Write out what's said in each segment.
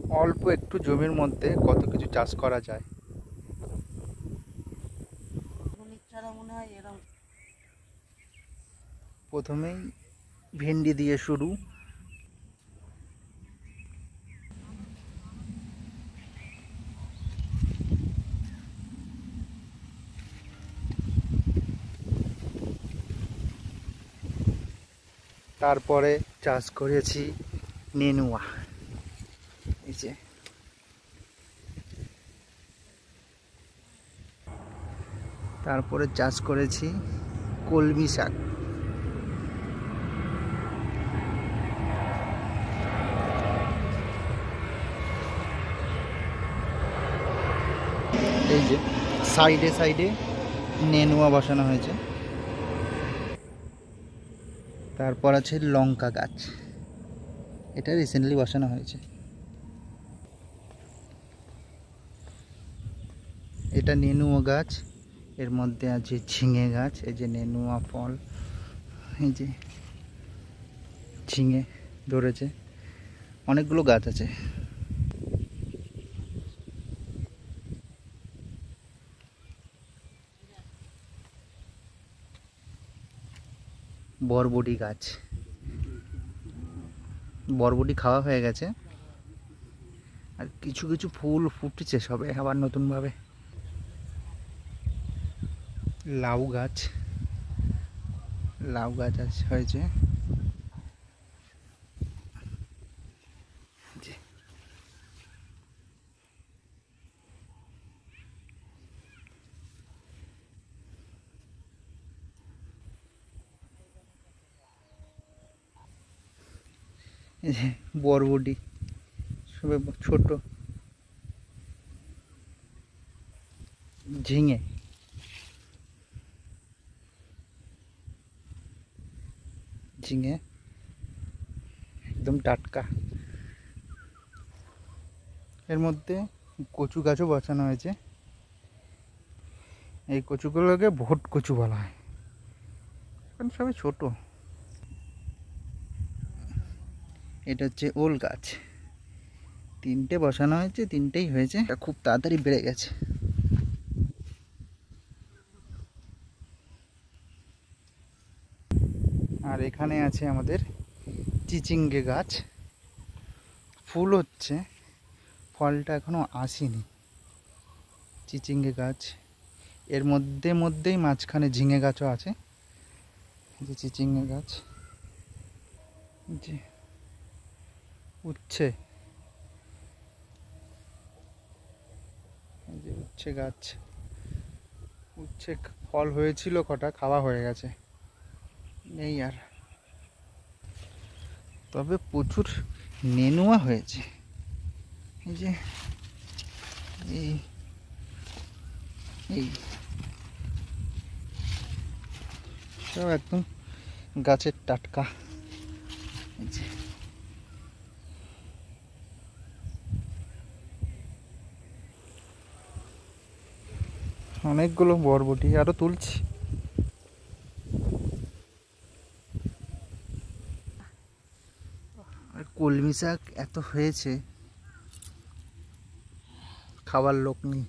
অল্প একটু জমির মধ্যে কত কিছু চাষ করা যায়। প্রথমেই ভেন্ডি দিয়ে শুরু, তারপরে চাষ করেছি নেনুয়া, এই যে তারপরে চাষ করেছি কলমি শাক, এই যে সাইডে সাইডে নেনুয়া বসানো হয়েছে। তারপর আছে লঙ্কা গাছ, এটা রিসেন্টলি বসানো হয়েছে। এটা নেনুয়া গাছ, এর মধ্যে আছে ঝিঙে গাছ, এই যে নেনুয়া ফল, এই যে ঝিঙে ধরেছে, অনেকগুলো গাছ আছে। বরবটি গাছ, বরবটি খাওয়া হয়ে গেছে, আর কিছু কিছু ফুল ফুটেছে সবে আবার নতুনভাবে। লাউ গাছ, লাউ গাছ হয়েছে, এই যে বরবটি সবে ছোট, ঝিঙে, ঝিঙে একদম টাটকা। এর মধ্যে কচু গাছও বসানো হয়েছে, এই কচুগুলোকে ভোট কচু বলা হয়, এখন সবাই ছোট। এটা হচ্ছে ওল গাছ, তিনটে বসানো হয়েছে, তিনটেই হয়েছে, খুব তাড়াতাড়ি বেড়ে গেছে। আর এখানে আছে আমাদের চিচিঙ্গে গাছ, ফুল হচ্ছে, ফলটা এখনো আসেনি। চিচিঙ্গে গাছ, এর মধ্যেই মাঝখানে ঝিঙে গাছও আছে, যে চিচিঙ্গে গাছ, যে উচ্ছে, যে উচ্ছে গাছ, উচ্ছে ফল হয়েছিল কটা, খাওয়া হয়ে গেছে, নেই আর। তবে প্রচুর নেনুয়া হয়েছে, এই যে এই এই সব একদম গাছের টাটকা। এই যে অনেকগুলো বরবটি আরো তুলছি। আর কলমি শাক এত হয়েছে, খাবার লোক নেই,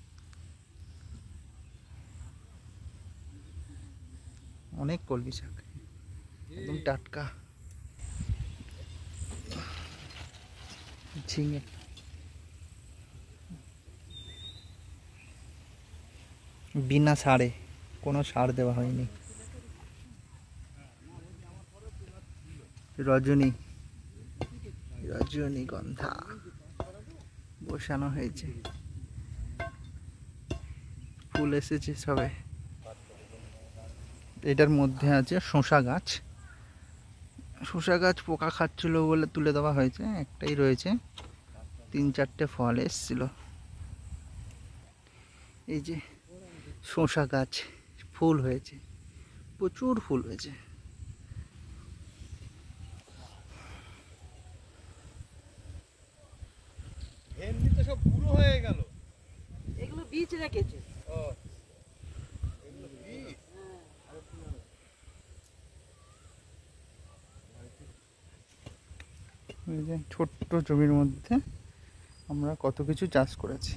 অনেক কলমি শাক একদম টাটকা। ঝিঙে, বিনা সারে, কোনো সার দেওয়া হয়নি। রজনীগন্ধা বসানো হয়েছে, ফুল এসেছে সবে। এটার মধ্যে আছে শসা গাছ, শসা গাছ পোকা খাচ্ছিল বলে তুলে দেওয়া হয়েছে, একটাই রয়েছে, 3-4টে ফল এসছিল। এই যে শসা গাছ, ফুল হয়েছে, প্রচুর ফুল হয়েছে। ভেন্ডি তো সব পুরো হয়ে গেল, এগুলো বীজ রেখেছে। এই যে ছোট্ট জমির মধ্যে আমরা কত কিছু চাষ করেছি।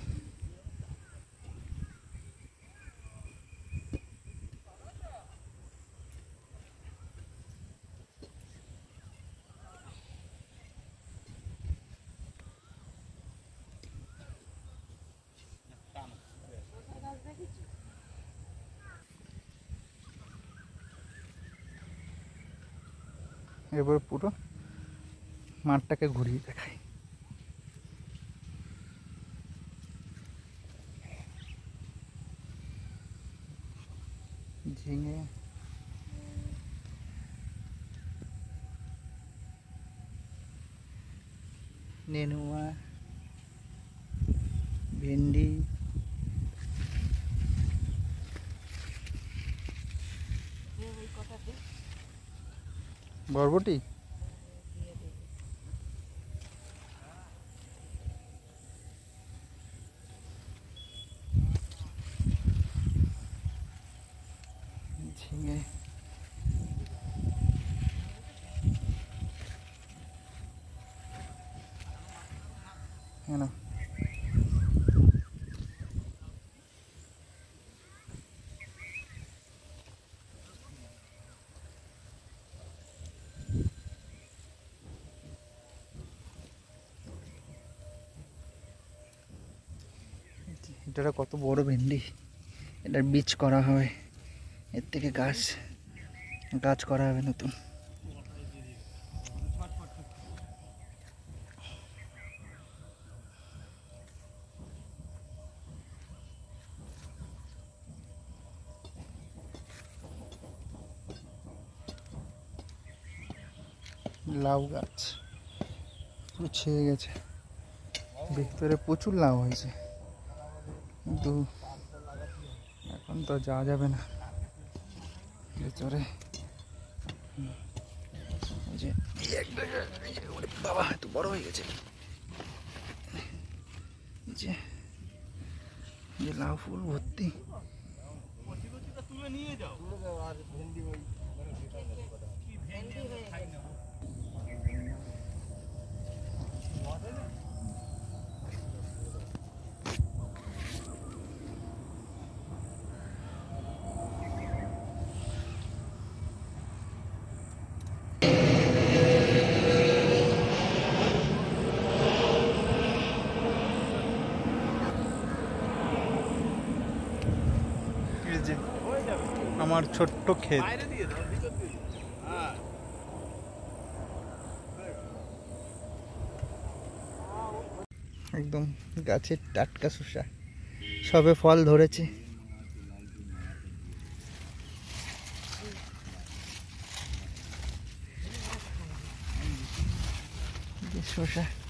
এবার পুরো মাঠটাকে ঘুরিয়ে দেখাই। ঝিঙে, নেনুয়া, ভেন্ডি, ওই কথাতে বরবটি, দিয়ে দেবে। ঝিঙে, কেন এটা কত বড় ভেন্ডি, এটার বীজ করা হবে, এর থেকে গাছ করা হবে নতুন। লাউ গাছ পুরো ছেয়ে গেছে, ভিতরে প্রচুর লাউ হয়েছে, কিন্তু এখন তো যাওয়া যাবে না ভিতরে। এই যে ওরে বাবা, এত বড় হয়ে গেছে। এই যে লাউ ফুল ভর্তি। তুলে নিয়ে যাও। আর ভেন্ডি ওই কি ভেন্ডি খাই না। এই যে আমার ছোট্ট ক্ষেত, বাইরে দিয়ে দাও, ভিতর দিয়ে দাও। হ্যাঁ। একদম গাছের টাটকা শসা, সবে ফল ধরেছে। শসা